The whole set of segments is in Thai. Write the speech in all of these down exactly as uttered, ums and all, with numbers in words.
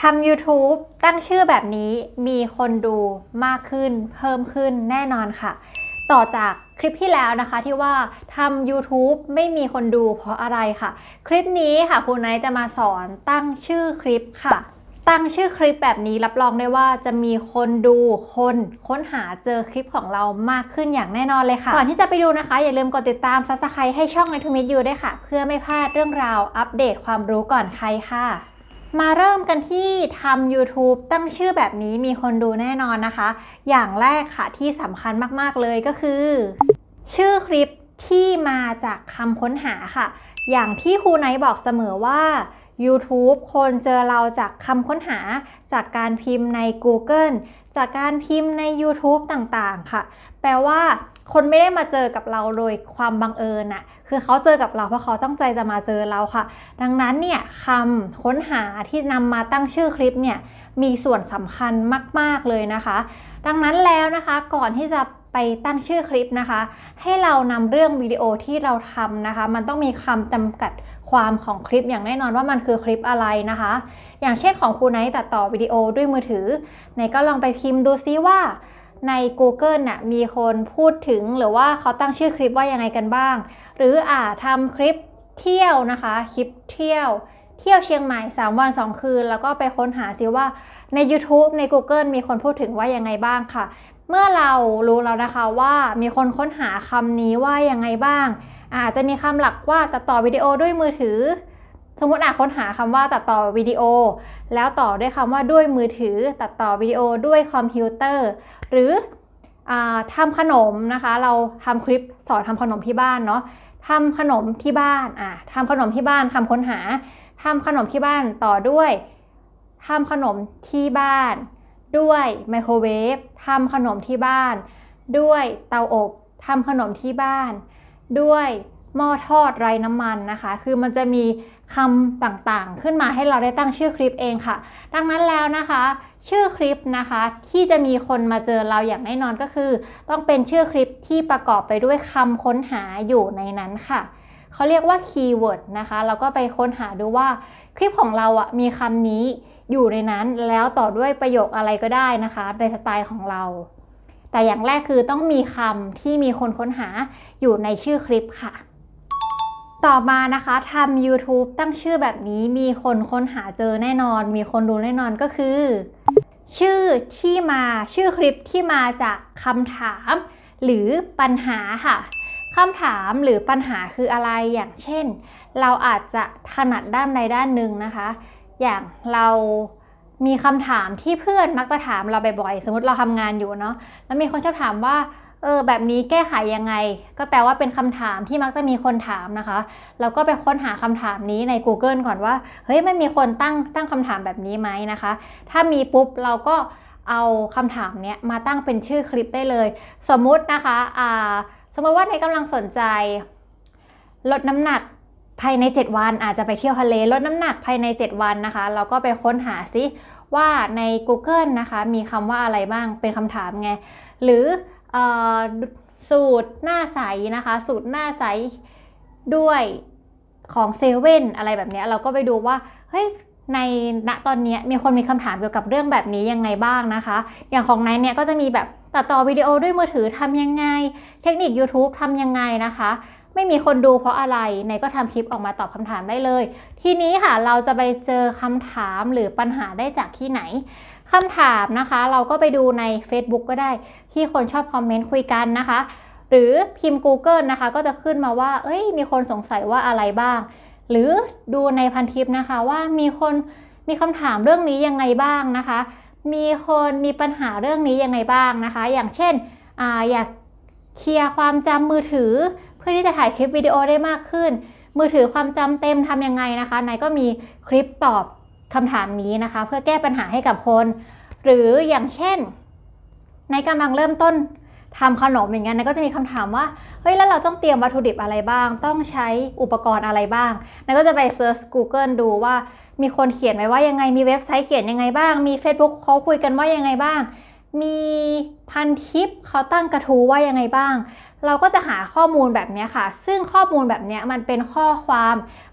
ทำ ยูทูบ ตั้งชื่อแบบนี้มีคนดูมากขึ้นเพิ่มขึ้นแน่นอนค่ะต่อจากคลิปที่แล้วนะคะที่ว่าทำ ยูทูบ ไม่มีคนดูเพราะอะไรค่ะคลิปนี้ค่ะครูไนท์จะมาสอนตั้งชื่อคลิปค่ะตั้งชื่อคลิปแบบนี้รับรองได้ว่าจะมีคนดูคนค้นหาเจอคลิปของเรามากขึ้นอย่างแน่นอนเลยค่ะก่อนที่จะไปดูนะคะอย่าลืมกดติดตาม ซับสไครบ์ ให้ช่อง Night to Meet You ด้วยค่ะเพื่อไม่พลาดเรื่องราวอัปเดตความรู้ก่อนใครค่ะมาเริ่มกันที่ทำ ยูทูบ ตั้งชื่อแบบนี้มีคนดูแน่นอนนะคะอย่างแรกค่ะที่สำคัญมากๆเลยก็คือชื่อคลิปที่มาจากคำค้นหาค่ะอย่างที่ครูไนท์บอกเสมอว่า ยูทูบ คนเจอเราจากคำค้นหาจากการพิมพ์ใน กูเกิล จากการพิมพ์ใน ยูทูบ ต่างๆค่ะแปลว่าคนไม่ได้มาเจอกับเราโดยความบังเอิญน่ะคือเขาเจอกับเราเพราะเขาตั้งใจจะมาเจอเราค่ะดังนั้นเนี่ยคำค้นหาที่นำมาตั้งชื่อคลิปเนี่ยมีส่วนสำคัญมากๆเลยนะคะดังนั้นแล้วนะคะก่อนที่จะไปตั้งชื่อคลิปนะคะให้เรานำเรื่องวิดีโอที่เราทำนะคะมันต้องมีคำจำกัดความของคลิปอย่างแน่นอนว่ามันคือคลิปอะไรนะคะอย่างเช่นของครูไนท์ตัดต่อวิดีโอด้วยมือถือไหนก็ลองไปพิมพ์ดูซิว่าใน กูเกิล น่ะมีคนพูดถึงหรือว่าเขาตั้งชื่อคลิปว่ายังไงกันบ้างหรืออาจทำคลิปเที่ยวนะคะคลิปเที่ยวเที่ยวเชียงใหม่สามวันสองคืนแล้วก็ไปค้นหาซิว่าใน ยูทูบ ใน กูเกิล มีคนพูดถึงว่ายังไงบ้างค่ะเมื่อเรารู้แล้วนะคะว่ามีคนค้นหาคำนี้ว่ายังไงบ้างอาจจะมีคำหลักว่าตัดต่อวิดีโอด้วยมือถือสมมติอาจค้นหาคำว่าตัดต่อวิดีโอแล้วต่อด้วยคำว่าด้วยมือถือตัดต่อวิดีโอด้วยคอมพิวเตอร์หรือทำขนมนะคะเราทำคลิปสอนทำขนมที่บ้านเนาะทำขนมที่บ้านอ่ะทำขนมที่บ้านคำค้นหาทำขนมที่บ้านต่อด้วยทำขนมที่บ้านด้วยไมโครเวฟทำขนมที่บ้านด้วยเตาอบทำขนมที่บ้านด้วยหม้อทอดไร้น้ำมันนะคะคือมันจะมีคำต่างๆขึ้นมาให้เราได้ตั้งชื่อคลิปเองค่ะดังนั้นแล้วนะคะชื่อคลิปนะคะที่จะมีคนมาเจอเราอย่างแน่นอนก็คือต้องเป็นชื่อคลิปที่ประกอบไปด้วยคำค้นหาอยู่ในนั้นค่ะเขาเรียกว่าคีย์เวิร์ดนะคะเราก็ไปค้นหาดูว่าคลิปของเราอ่ะมีคำนี้อยู่ในนั้นแล้วต่อด้วยประโยคอะไรก็ได้นะคะในสไตล์ของเราแต่อย่างแรกคือต้องมีคำที่มีคนค้นหาอยู่ในชื่อคลิปค่ะต่อมานะคะทำ ยูทูบ ตั้งชื่อแบบนี้มีคนค้นหาเจอแน่นอนมีคนดูแน่นอนก็คือชื่อที่มาชื่อคลิปที่มาจากคำถามหรือปัญหาค่ะคำถามหรือปัญหาคืออะไรอย่างเช่นเราอาจจะถนัดด้านใดด้านหนึ่งนะคะอย่างเรามีคำถามที่เพื่อนมักจะถามเราบ่อยๆสมมติเราทำงานอยู่เนาะแล้วมีคนชอบถามว่าเออแบบนี้แก้ไขยังไงก็แปลว่าเป็นคำถามที่มักจะมีคนถามนะคะเราก็ไปค้นหาคำถามนี้ใน กูเกิล ก่อนว่าเฮ้ยมันมีคนตั้งตั้งคำถามแบบนี้ไหมนะคะถ้ามีปุ๊บเราก็เอาคำถามเนี้ยมาตั้งเป็นชื่อคลิปได้เลยสมมุตินะคะอ่าสมมติว่าในกำลังสนใจลดน้ำหนักภายในเจ็ดวันอาจจะไปเที่ยวทะเลลดน้ำหนักภายในเจ็ดวันนะคะเราก็ไปค้นหาซิว่าใน กูเกิล นะคะมีคำว่าอะไรบ้างเป็นคำถามไงหรือสูตรหน้าใสนะคะสูตรหน้าใสด้วยของเซเว่นอะไรแบบนี้เราก็ไปดูว่าเฮ้ยในณตอนนี้มีคนมีคำถามเกี่ยวกับเรื่องแบบนี้ยังไงบ้างนะคะอย่างของไนท์เนี่ยก็จะมีแบบตัดต่อวิดีโอด้วยมือถือทำยังไงเทคนิค ยูทูบ ทำยังไงนะคะไม่มีคนดูเพราะอะไรไนท์ก็ทำคลิปออกมาตอบคำถามได้เลยทีนี้ค่ะเราจะไปเจอคำถามหรือปัญหาได้จากที่ไหนคำถามนะคะเราก็ไปดูใน เฟซบุ๊ก ก็ได้ที่คนชอบคอมเมนต์คุยกันนะคะหรือพิมพ์ กูเกิล นะคะก็จะขึ้นมาว่าเอ้ยมีคนสงสัยว่าอะไรบ้างหรือดูในพันทิปนะคะว่ามีคนมีคำถามเรื่องนี้ยังไงบ้างนะคะมีคนมีปัญหาเรื่องนี้ยังไงบ้างนะคะอย่างเช่น อ, อยากเคลียร์ความจำมือถือเพื่อที่จะถ่ายคลิปวิดีโอได้มากขึ้นมือถือความจำเต็มทำยังไงนะคะนายก็มีคลิปตอบคำถามนี้นะคะเพื่อแก้ปัญหาให้กับคนหรืออย่างเช่นในกำลังเริ่มต้นทำขนมอย่างเงี้ยนายก็จะมีคำถามว่าเฮ้ยแล้วเราต้องเตรียมวัตถุดิบอะไรบ้างต้องใช้อุปกรณ์อะไรบ้างนายก็จะไปเซิร์ช กูเกิล ดูว่ามีคนเขียนไว้ว่ายังไงมีเว็บไซต์เขียนยังไงบ้างมี เฟซบุ๊ก เขาคุยกันว่ายังไงบ้างมีพันทิปเขาตั้งกระทู้ว่ายังไงบ้างเราก็จะหาข้อมูลแบบนี้ค่ะซึ่งข้อมูลแบบนี้มันเป็นข้อความ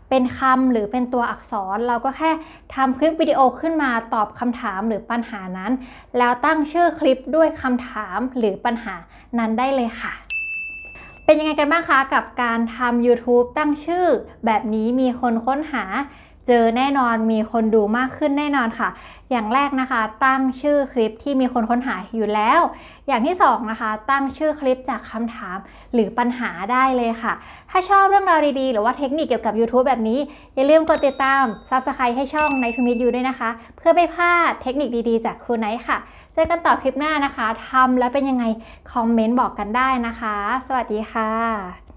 เป็นคำหรือเป็นตัวอักษรเราก็แค่ทำคลิปวิดีโอขึ้นมาตอบคำถามหรือปัญหานั้นแล้วตั้งชื่อคลิปด้วยคำถามหรือปัญหานั้นได้เลยค่ะเป็นยังไงกันบ้างคะกับการทำ YouTube ตั้งชื่อแบบนี้มีคนค้นหาเจอแน่นอนมีคนดูมากขึ้นแน่นอนค่ะอย่างแรกนะคะตั้งชื่อคลิปที่มีคนค้นหาอยู่แล้วอย่างที่สองนะคะตั้งชื่อคลิปจากคำถามหรือปัญหาได้เลยค่ะถ้าชอบเรื่องราวดีๆหรือว่าเทคนิคเกี่ยวกับ YouTube แบบนี้อย่าลืมกดติดตาม Subscribe ให้ช่อง Night to Meet You ด้วยนะคะเพื่อไม่พลาดเทคนิคดีๆจากครูไนท์ค่ะเจอกันต่อคลิปหน้านะคะทำแล้วเป็นยังไงคอมเมนต์บอกกันได้นะคะสวัสดีค่ะ